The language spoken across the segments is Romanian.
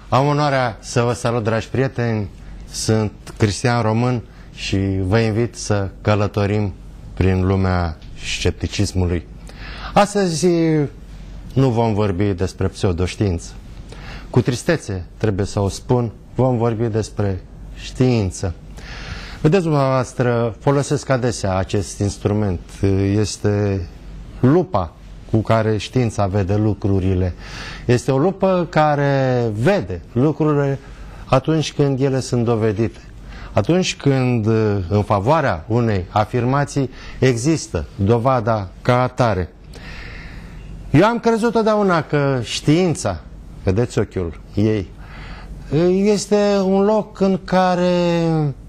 Am onoarea să vă salut, dragi prieteni, sunt Cristian Român și vă invit să călătorim prin lumea scepticismului. Astăzi nu vom vorbi despre pseudoștiință. Cu tristețe, trebuie să o spun, vom vorbi despre știință. Vedeți, dumneavoastră, folosesc adesea acest instrument. Este lupa cu care știința vede lucrurile. Este o lupă care vede lucrurile atunci când ele sunt dovedite. Atunci când în favoarea unei afirmații există dovada ca atare. Eu am crezut totdeauna că știința, vedeți ochiul ei, este un loc în care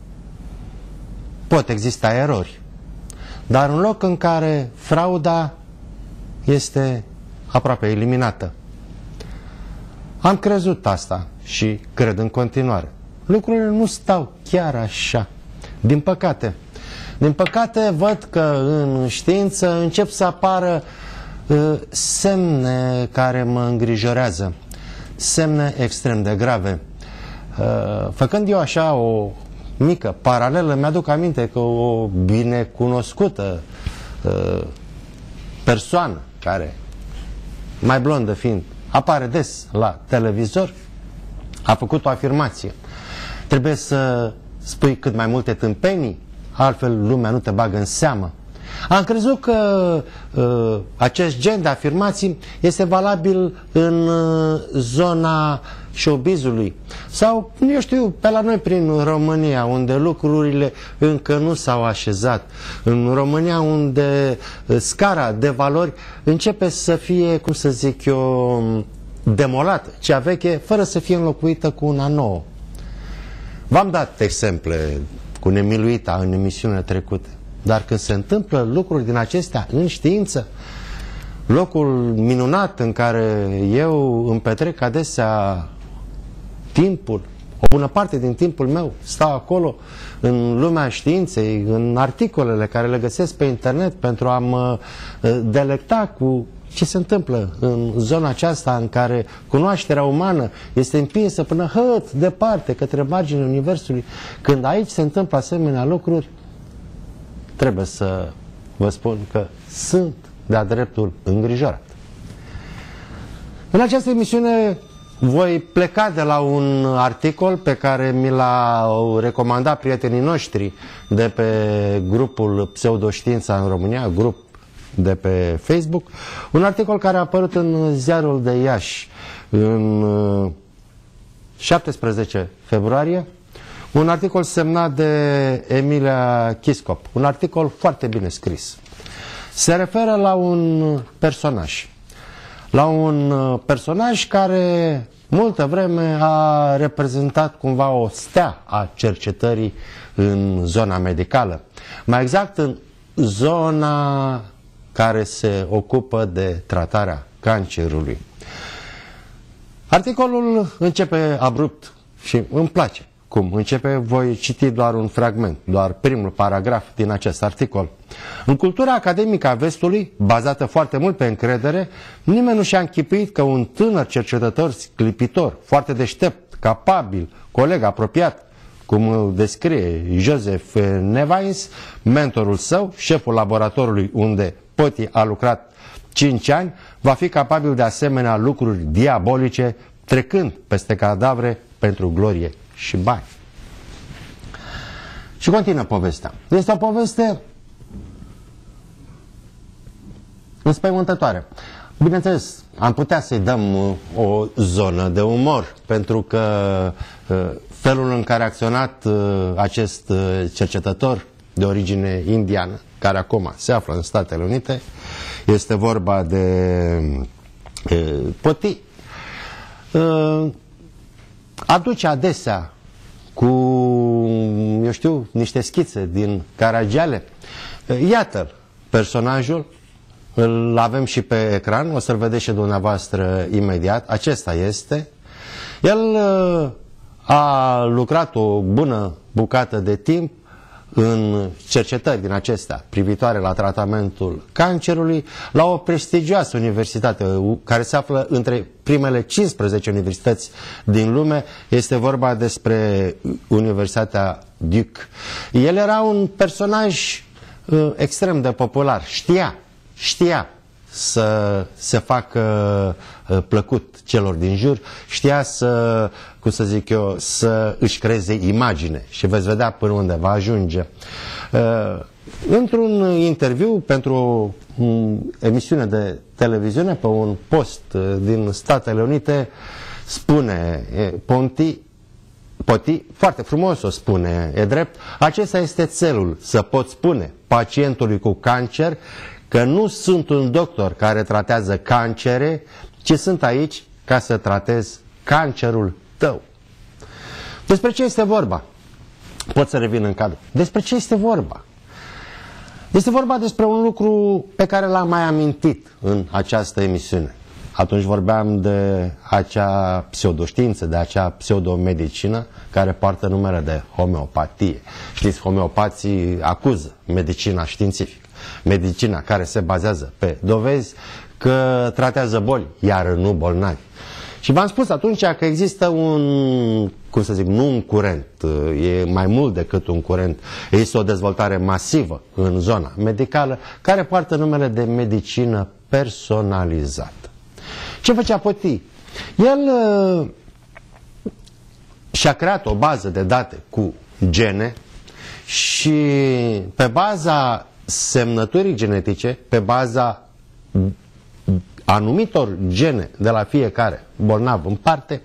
pot exista erori, dar un loc în care frauda este aproape eliminată. Am crezut asta și cred în continuare. Lucrurile nu stau chiar așa. Din păcate. Din păcate văd că în știință încep să apară semne care mă îngrijorează. Semne extrem de grave. Făcând eu așa o mică paralelă, mi-aduc aminte că o binecunoscută persoană care, mai blondă fiind, apare des la televizor, a făcut o afirmație. Trebuie să spui cât mai multe tâmpenii, altfel lumea nu te bagă în seamă. Am crezut că acest gen de afirmații este valabil în zona showbizului sau, eu știu, pe la noi prin România, unde lucrurile încă nu s-au așezat, în România unde scara de valori începe să fie, cum să zic eu, demolată, cea veche, fără să fie înlocuită cu una nouă. V-am dat exemple cu nemiluita în emisiunile trecute, dar când se întâmplă lucruri din acestea în știință, locul minunat în care eu îmi petrec adesea timpul, o bună parte din timpul meu, stau acolo în lumea științei, în articolele care le găsesc pe internet pentru a mă delecta cu ce se întâmplă în zona aceasta în care cunoașterea umană este împinsă până hăt departe către marginea universului. Când aici se întâmplă asemenea lucruri, trebuie să vă spun că sunt de-a dreptul îngrijorat. În această emisiune voi pleca de la un articol pe care mi l-au recomandat prietenii noștri de pe grupul Pseudoștiința în România, grup de pe Facebook, un articol care a apărut în Ziarul de Iași în 17 februarie, un articol semnat de Emilia Chiscop, un articol foarte bine scris. Se referă la un personaj care multă vreme a reprezentat cumva o stea a cercetării în zona medicală, mai exact în zona care se ocupă de tratarea cancerului. Articolul începe abrupt și îmi place cum începe. Voi citi doar un fragment, doar primul paragraf din acest articol. În cultura academică a vestului, bazată foarte mult pe încredere, nimeni nu și-a închipuit că un tânăr cercetător sclipitor, foarte deștept, capabil, coleg apropiat, cum îl descrie Joseph Nevains, mentorul său, șeful laboratorului unde Poti a lucrat 5 ani, va fi capabil de asemenea lucruri diabolice, trecând peste cadavre pentru glorie și bani. Și continuă povestea. Este o poveste înspăimântătoare. Bineînțeles, am putea să-i dăm o zonă de umor, pentru că felul în care a acționat acest cercetător de origine indiană, care acum se află în Statele Unite, este vorba de Poti, aduce adesea cu, eu știu, niște schițe din Caragiale. Iată personajul, îl avem și pe ecran, o să-l vedeți și dumneavoastră imediat. Acesta este. El a lucrat o bună bucată de timp în cercetări din acestea privitoare la tratamentul cancerului la o prestigioasă universitate care se află între primele 15 universități din lume. Este vorba despre Universitatea Duke. El era un personaj extrem de popular. Știa să se facă plăcut celor din jur, știa să, cum să zic eu, să își creeze imagine și veți vedea până unde va ajunge. Într-un interviu pentru o emisiune de televiziune, pe un post din Statele Unite, spune Poti, foarte frumos o spune, e drept, acesta este țelul, să poți spune pacientului cu cancer că nu sunt un doctor care tratează cancere, ci sunt aici ca să tratez cancerul tău. Despre ce este vorba? Pot să revin în cadru. Despre ce este vorba? Este vorba despre un lucru pe care l-am mai amintit în această emisiune. Atunci vorbeam de acea pseudoștiință, de acea pseudomedicină care poartă numele de homeopatie. Știți, homeopații acuză medicina științifică. Medicina care se bazează pe dovezi că tratează boli, iar nu bolnavi. Și v-am spus atunci că există un, cum să zic, nu un curent, e mai mult decât un curent. Există o dezvoltare masivă în zona medicală care poartă numele de medicină personalizată. Ce făcea Poti? El și-a creat o bază de date cu gene și pe baza semnăturii genetice, pe baza anumitor gene de la fiecare bolnav în parte,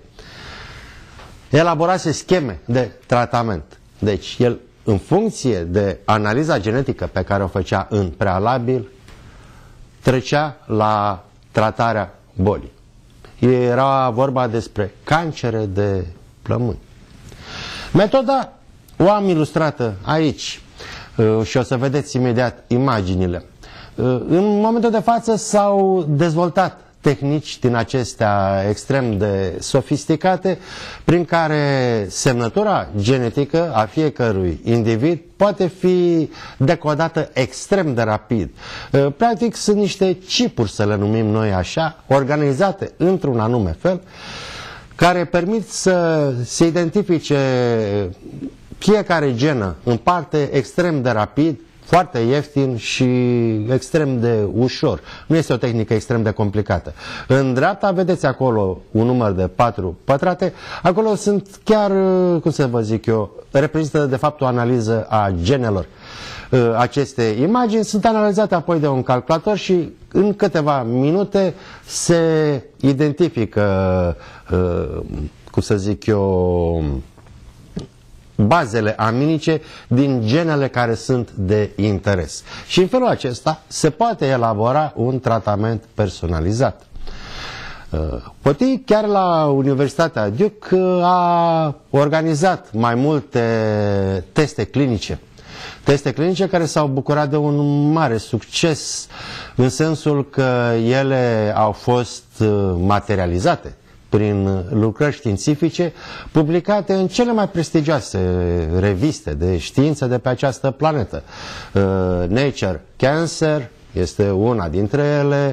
elaborase scheme de tratament. Deci el, în funcție de analiza genetică pe care o făcea în prealabil, trecea la tratarea bolii. Era vorba despre cancere de plămâni. Metoda o am ilustrată aici și o să vedeți imediat imaginile. În momentul de față s-au dezvoltat tehnici din acestea extrem de sofisticate prin care semnătura genetică a fiecărui individ poate fi decodată extrem de rapid. Practic sunt niște chipuri, să le numim noi așa, organizate într-un anume fel, care permit să se identifice fiecare genă în parte extrem de rapid, foarte ieftin și extrem de ușor. Nu este o tehnică extrem de complicată. În dreapta vedeți acolo un număr de 4 pătrate. Acolo sunt chiar, cum să vă zic eu, reprezintă de fapt o analiză a genelor. Aceste imagini sunt analizate apoi de un calculator și în câteva minute se identifică, cum să zic eu, bazele aminice din genele care sunt de interes. Și în felul acesta se poate elabora un tratament personalizat. Poti, chiar la Universitatea Duke, a organizat mai multe teste clinice. Teste clinice care s-au bucurat de un mare succes în sensul că ele au fost materializate prin lucrări științifice publicate în cele mai prestigioase reviste de știință de pe această planetă. Nature Cancer este una dintre ele,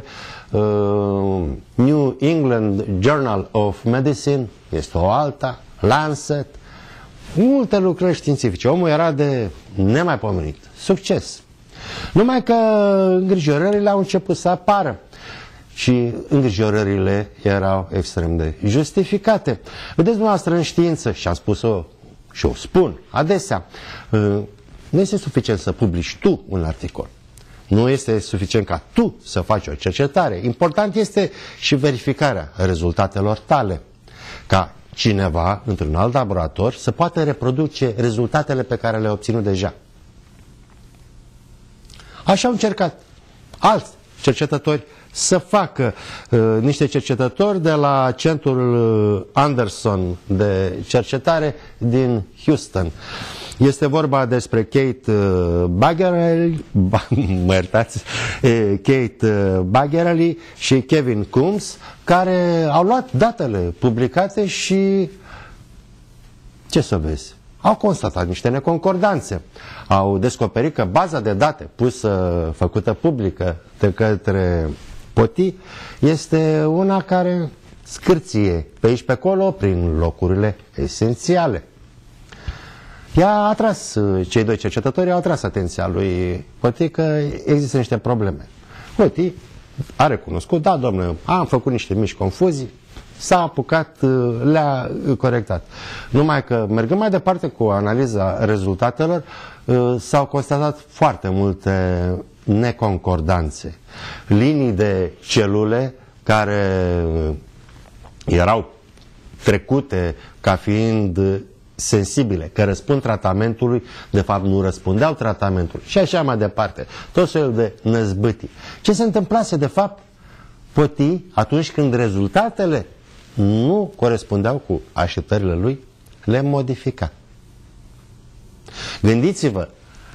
New England Journal of Medicine este o alta, Lancet, multe lucrări științifice. Omul era de nemaipomenit. Succes! Numai că îngrijorările au început să apară. Și îngrijorările erau extrem de justificate. Vedeți dumneavoastră în știință, și am spus-o și o spun adesea, nu este suficient să publici tu un articol. Nu este suficient ca tu să faci o cercetare. Important este și verificarea rezultatelor tale. Ca cineva, într-un alt laborator, să poată reproduce rezultatele pe care le-a obținut deja. Așa au încercat alți cercetători să facă niște cercetători de la centrul Anderson de cercetare din Houston. Este vorba despre Kate Bagherelli și Kevin Coombs, care au luat datele publicate și, ce să vezi, au constatat niște neconcordanțe. Au descoperit că baza de date făcută publică de către Poti este una care scârție pe aici pe acolo prin locurile esențiale. Cei doi cercetători au atras atenția lui Poti că există niște probleme. Poti a recunoscut, da, domnule, am făcut niște mici confuzii, s-a apucat, le-a corectat. Numai că, mergând mai departe cu analiza rezultatelor, s-au constatat foarte multe neconcordanțe. Linii de celule care erau trecute ca fiind sensibile, că răspund tratamentului, de fapt nu răspundeau tratamentului. Și așa mai departe. Tot felul de năzbâtii. Ce se întâmplase, de fapt, Poti, atunci când rezultatele nu corespundeau cu așteptările lui, le modifica. Gândiți-vă,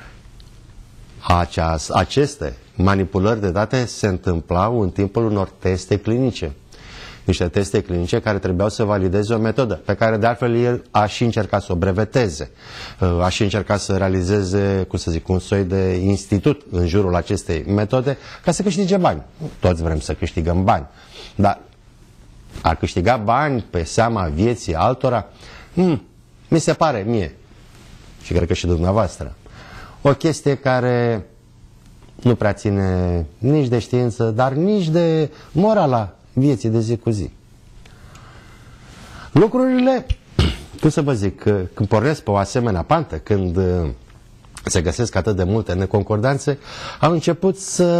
aceste manipulări de date se întâmplau în timpul unor teste clinice. Niște teste clinice care trebuiau să valideze o metodă, pe care de altfel el a și încercat să o breveteze. A și încercat să realizeze, un soi de institut în jurul acestei metode ca să câștige bani. Toți vrem să câștigăm bani. Dar a câștiga bani pe seama vieții altora, mi se pare mie, și cred că și dumneavoastră, o chestie care nu prea ține nici de știință, dar nici de morala vieții de zi cu zi. Lucrurile, cum să vă zic, când pornesc pe o asemenea pantă, când se găsesc atât de multe neconcordanțe, au început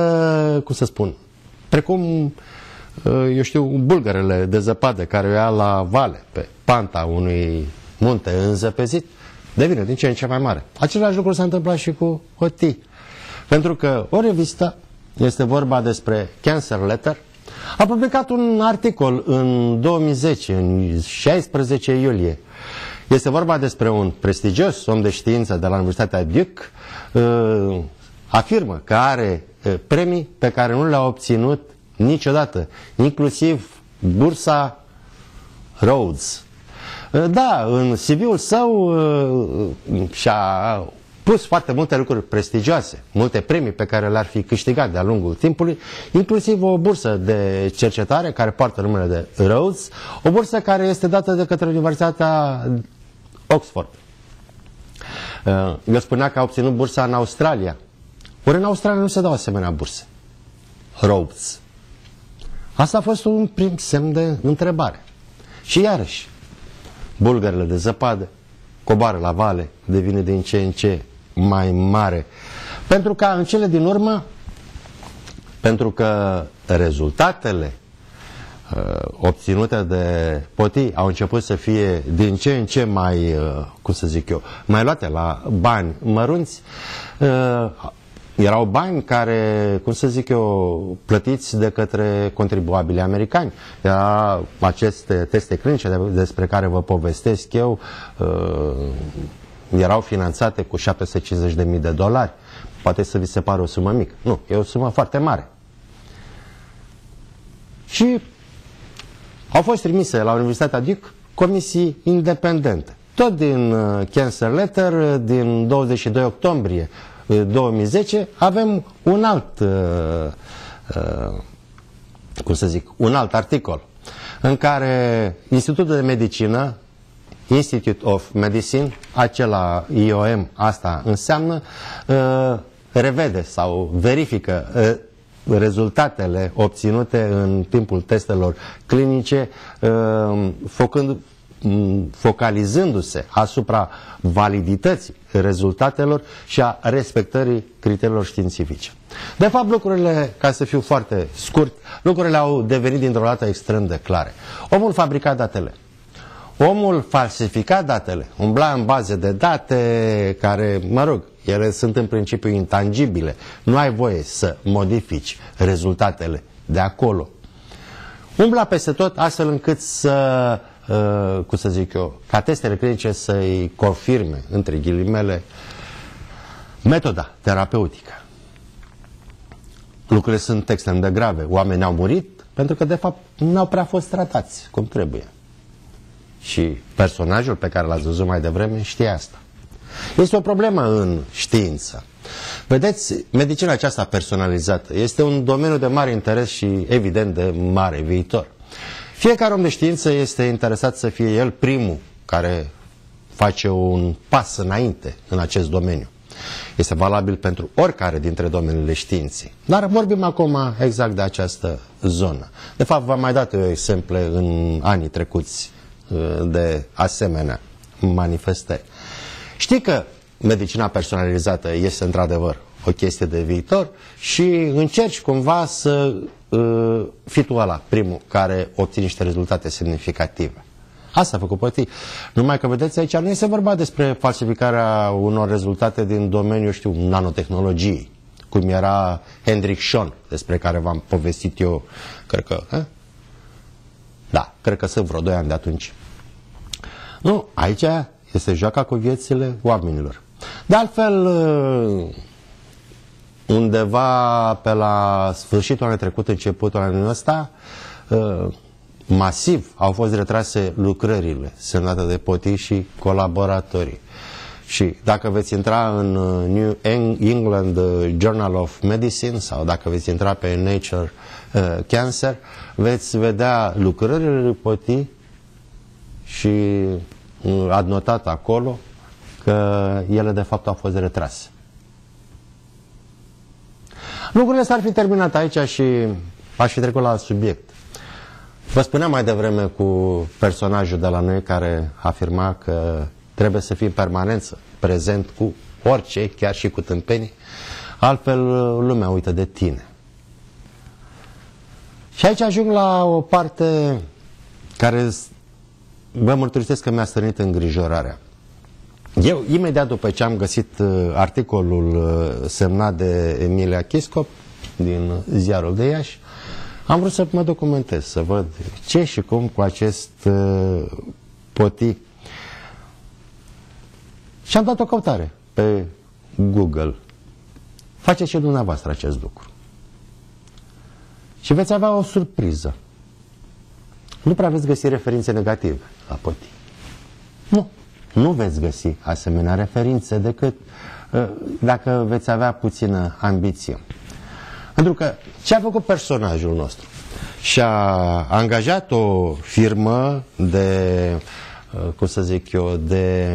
precum, eu știu, bulgărele de zăpadă care o ia la vale, pe panta unui munte înzăpezit, devine din ce în ce mai mare. Același lucru s-a întâmplat și cu Poti. Pentru că o revistă, este vorba despre Cancer Letter, a publicat un articol în 2010, în 16 iulie. Este vorba despre un prestigios om de știință de la Universitatea Duke, afirmă că are premii pe care nu le-a obținut niciodată, inclusiv bursa Rhodes. Da, în CV-ul său și-a pus foarte multe lucruri prestigioase, multe premii pe care le-ar fi câștigat de-a lungul timpului, inclusiv o bursă de cercetare care poartă numele de Rhodes, o bursă care este dată de către Universitatea Oxford. El spunea că a obținut bursa în Australia. Ori în Australia nu se dau asemenea burse. Rhodes. Asta a fost un prim semn de întrebare. Și iarăși, bulgările de zăpadă coboară la vale, devine din ce în ce mai mare. Pentru că în cele din urmă, pentru că rezultatele obținute de Poti au început să fie din ce în ce mai, mai luate la bani mărunți, erau bani care, plătiți de către contribuabili americani. Aceste teste clinice despre care vă povestesc eu erau finanțate cu $750.000. Poate să vi se pare o sumă mică. Nu, e o sumă foarte mare. Și au fost trimise la Universitatea Duke comisii independente. Tot din Cancer Letter, din 22 octombrie 2010, avem un alt, un alt articol în care Institutul de Medicină, Institute of Medicine, acela IOM, asta înseamnă, revede sau verifică rezultatele obținute în timpul testelor clinice, focalizându-se asupra validității rezultatelor și a respectării criteriilor științifice. De fapt, lucrurile, ca să fiu foarte scurt, lucrurile au devenit dintr-o dată extrem de clare. Omul fabrica datele. Omul falsifica datele, umbla în baze de date care, ele sunt în principiu intangibile. Nu ai voie să modifici rezultatele de acolo. Umbla peste tot astfel încât să, ca testele clinice să-i confirme, între ghilimele, metoda terapeutică. Lucrurile sunt extrem de grave. Oamenii au murit pentru că, de fapt, nu au prea fost tratați cum trebuie. Și personajul pe care l-ați văzut mai devreme știe asta. Este o problemă în știință. Vedeți, medicina aceasta personalizată este un domeniu de mare interes și evident de mare viitor. Fiecare om de știință este interesat să fie el primul care face un pas înainte în acest domeniu. Este valabil pentru oricare dintre domeniile științei. Dar vorbim acum exact de această zonă. De fapt, v-am mai dat eu exemple în anii trecuți de asemenea manifestări. Știi că medicina personalizată este într-adevăr o chestie de viitor și încerci cumva să fii tu ăla primul care obține niște rezultate semnificative. Asta a făcut Poti. Numai că, vedeți, aici nu este vorba despre falsificarea unor rezultate din domeniul, știu, nanotehnologiei, cum era Hendrik Schon, despre care v-am povestit eu, cred că, cred că sunt vreo 2 ani de atunci. Nu, aici este joaca cu viețile oamenilor. De altfel, undeva pe la sfârșitul anului trecut, începutul anului ăsta, masiv au fost retrase lucrările semnate de Poti și colaboratorii. Și dacă veți intra în New England Journal of Medicine sau dacă veți intra pe Nature Cancer, veți vedea lucrările lui Poti și adnotat acolo că ele de fapt au fost retrase. Lucrurile s-ar fi terminat aici și aș fi trecut la alt subiect. Vă spuneam mai devreme cu personajul de la noi care afirma că trebuie să fii în permanență prezent cu orice, chiar și cu tâmpenii, altfel lumea uită de tine. Și aici ajung la o parte care vă mărturisesc că mi-a stârnit îngrijorarea. Eu, imediat după ce am găsit articolul semnat de Emilia Chiscop din Ziarul de Iași, am vrut să mă documentez, să văd ce și cum cu acest Poti. Și am dat o căutare pe Google. Faceți și dumneavoastră acest lucru. Și veți avea o surpriză. Nu prea veți găsi referințe negative la Poti. Nu veți găsi asemenea referințe decât dacă veți avea puțină ambiție. Pentru că ce a făcut personajul nostru? Și-a angajat o firmă de, cum să zic eu, de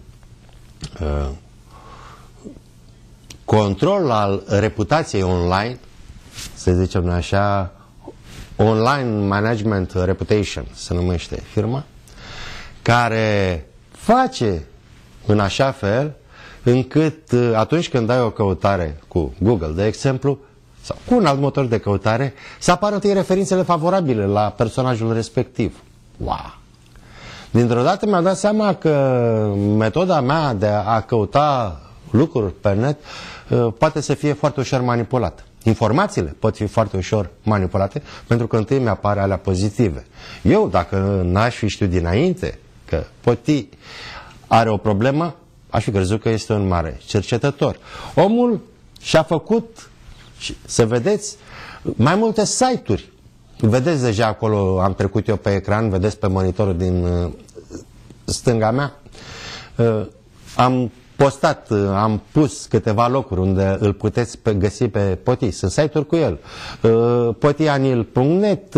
control al reputației online, să zicem noi așa, Online Management Reputation se numește firma, care face în așa fel încât atunci când dai o căutare cu Google, de exemplu, sau cu un alt motor de căutare, să apară întâi referințele favorabile la personajul respectiv. Wow! Dintr-o dată mi-am dat seama că metoda mea de a căuta lucruri pe net poate să fie foarte ușor manipulată. Informațiile pot fi foarte ușor manipulate pentru că întâi mi-apare alea pozitive. Eu, dacă n-aș fi știut dinainte că Poti are o problemă, aș fi crezut că este un mare cercetător. Omul și-a făcut, să vedeți, mai multe site-uri. Vedeți deja acolo, am trecut eu pe ecran, vedeți pe monitorul din stânga mea. Am postat, am pus câteva locuri unde îl puteți găsi pe Poti. Sunt site-uri cu el. potianil.net,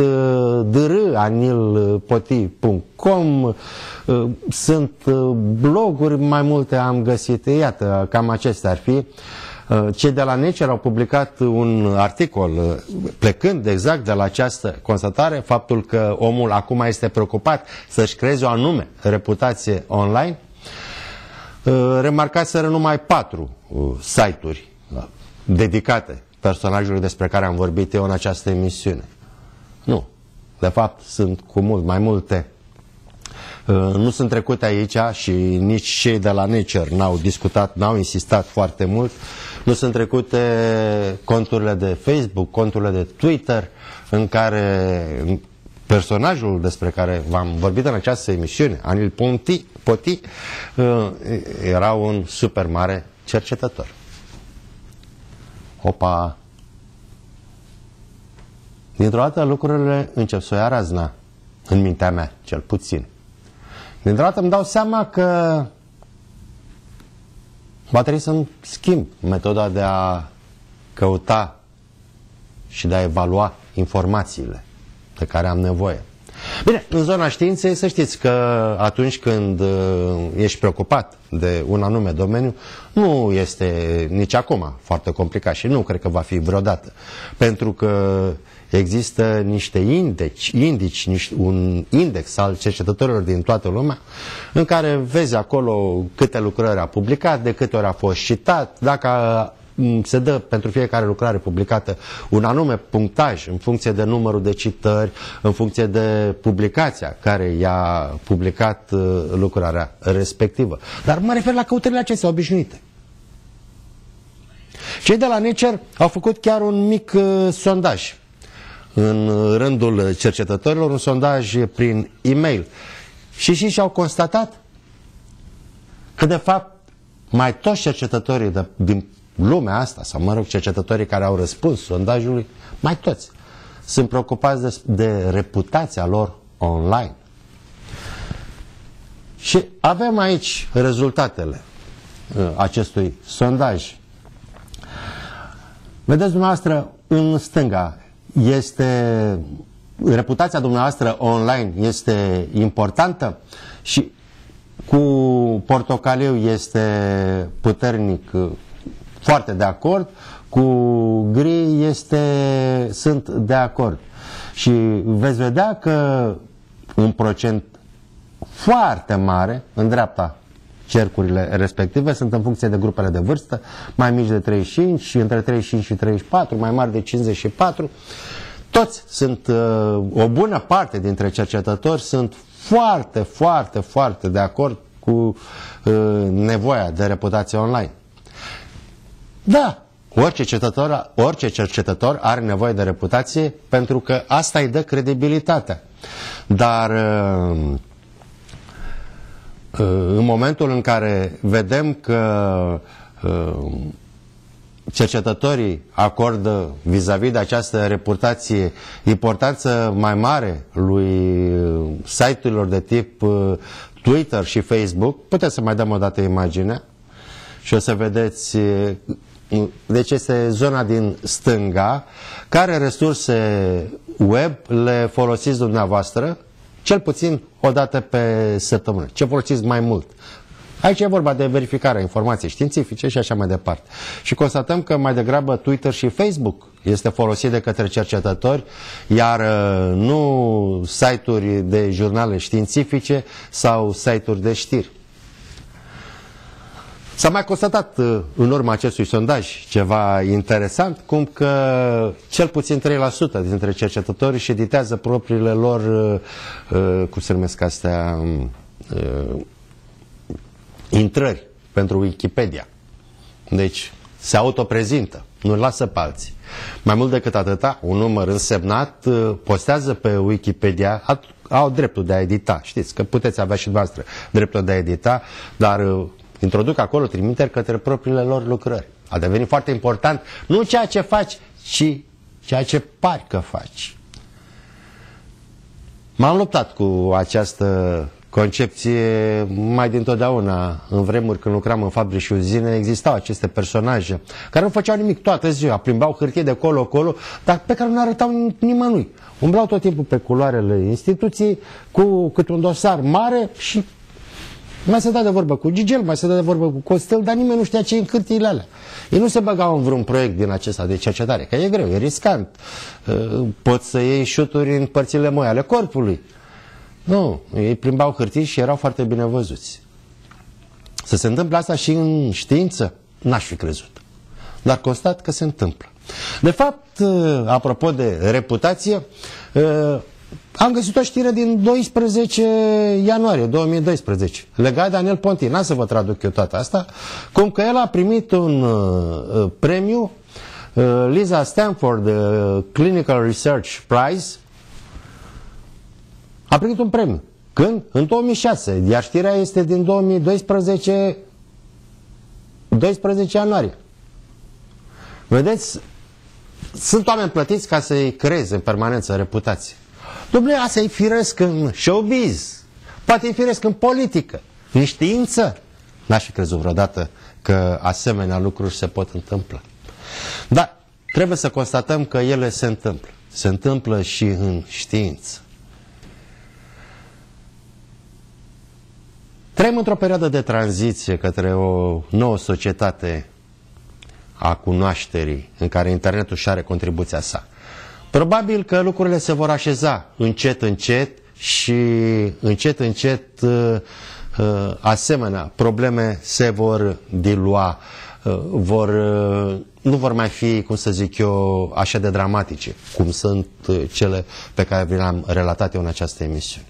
dranilpoti.com, sunt bloguri mai multe am găsit. Iată, cam acestea ar fi. Cei de la Nature au publicat un articol plecând exact de la această constatare, faptul că omul acum este preocupat să-și creeze o anume reputație online. Remarcaseră numai 4 site-uri dedicate personajului despre care am vorbit eu în această emisiune. Nu. De fapt, sunt cu mult mai multe. Nu sunt trecute aici și nici cei de la Nature n-au discutat, n-au insistat foarte mult. Nu sunt trecute conturile de Facebook, conturile de Twitter, în care personajul despre care v-am vorbit în această emisiune, Anil Poti, era un super mare cercetător. Opa! Dintr-o dată lucrurile încep să o ia razna, în mintea mea, cel puțin. Dintr-o dată îmi dau seama că va trebui să-mi schimb metoda de a căuta și de a evalua informațiile de care am nevoie. Bine, în zona științei să știți că atunci când ești preocupat de un anume domeniu, nu este nici acum foarte complicat și nu cred că va fi vreodată. Pentru că există niște indici, un index al cercetătorilor din toată lumea, în care vezi acolo câte lucrări a publicat, de câte ori a fost citat, dacă se dă pentru fiecare lucrare publicată un anume punctaj în funcție de numărul de citări, în funcție de publicația care i-a publicat lucrarea respectivă. Dar mă refer la căutările acestea obișnuite. Cei de la Nature au făcut chiar un mic sondaj în rândul cercetătorilor, un sondaj prin e-mail. Și și-au constatat că, de fapt, mai toți cercetătorii din lumea asta, sau mă rog, cercetătorii care au răspuns sondajului, mai toți sunt preocupați de reputația lor online. Și avem aici rezultatele acestui sondaj. Vedeți dumneavoastră, în stânga, reputația dumneavoastră online este importantă și cu portocaliu este puternic, foarte de acord, cu gri sunt de acord. Și veți vedea că un procent foarte mare, în dreapta, cercurile respective sunt în funcție de grupele de vârstă, mai mici de 35 și între 35 și 34, mai mari de 54. Toți sunt, o bună parte dintre cercetători sunt foarte, foarte, foarte de acord cu nevoia de reputație online. Da, orice cercetător are nevoie de reputație pentru că asta îi dă credibilitatea. Dar în momentul în care vedem că cercetătorii acordă vis-a-vis de această reputație importanță mai mare lui site-urilor de tip Twitter și Facebook, puteți să mai dăm o dată imaginea și o să vedeți. Deci este zona din stânga, care resurse web le folosiți dumneavoastră, cel puțin o dată pe săptămână. Ce folosiți mai mult? Aici e vorba de verificarea informației științifice și așa mai departe. Și constatăm că mai degrabă Twitter și Facebook este folosit de către cercetători, iar nu site-uri de jurnale științifice sau site-uri de știri. S-a mai constatat în urma acestui sondaj ceva interesant, cum că cel puțin 3% dintre cercetători își editează propriile lor, cum se numesc astea, intrări pentru Wikipedia. Deci se autoprezintă, nu lasă pe alții. Mai mult decât atâta, un număr însemnat postează pe Wikipedia, au dreptul de a edita. Știți că puteți avea și dumneavoastră dreptul de a edita, dar introduc acolo trimiteri către propriile lor lucrări. A devenit foarte important nu ceea ce faci, ci ceea ce pari că faci. M-am luptat cu această concepție mai dintotdeauna. În vremuri când lucram în fabrici și uzine, existau aceste personaje care nu făceau nimic toată ziua, plimbau hârtie de colo-colo, dar pe care nu arătau nimănui. Umblau tot timpul pe culoarele instituției cu câte un dosar mare și mai se dă de vorbă cu Gigel, mai se dă de vorbă cu Costel, dar nimeni nu știa ce e în hârtiile alea. Ei nu se băgau în vreun proiect din acesta de cercetare, că e greu, e riscant. Poți să iei șuturi în părțile moi ale corpului. Nu, ei plimbau hârtii și erau foarte bine văzuți. Să se întâmple asta și în știință, n-aș fi crezut. Dar constat că se întâmplă. De fapt, apropo de reputație, am găsit o știre din 12 ianuarie 2012, legat de Daniel Pontin. N-am să vă traduc eu toată asta, cum că el a primit un premiu, Lisa Stanford Clinical Research Prize, a primit un premiu. Când? În 2006, iar știrea este din 2012, 12 ianuarie. Vedeți, sunt oameni plătiți ca să-i creeze în permanență reputație. Dom'le, asta e firesc în showbiz. Poate fi firesc în politică, în știință. N-aș fi crezut vreodată că asemenea lucruri se pot întâmpla. Dar trebuie să constatăm că ele se întâmplă. Se întâmplă și în știință. Trăim într-o perioadă de tranziție către o nouă societate a cunoașterii, în care internetul și are contribuția sa. Probabil că lucrurile se vor așeza încet, încet și încet asemenea probleme se vor dilua, nu vor mai fi, cum să zic eu, așa de dramatice, cum sunt cele pe care vi le-am relatat eu în această emisiune.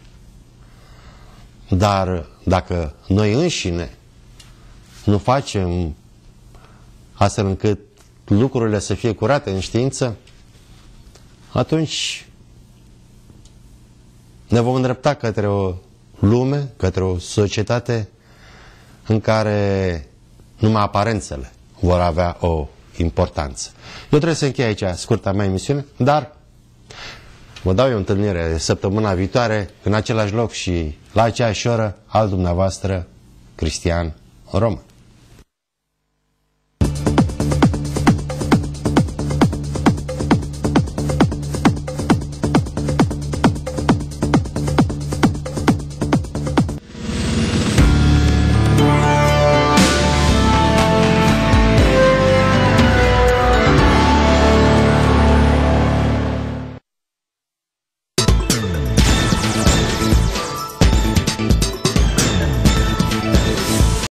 Dar dacă noi înșine nu facem astfel încât lucrurile să fie curate în știință, atunci ne vom îndrepta către o lume, către o societate în care numai aparențele vor avea o importanță. Eu trebuie să închei aici scurta mea emisiune, dar vă dau eu o întâlnire săptămâna viitoare, în același loc și la aceeași oră, al dumneavoastră, Cristian Roman.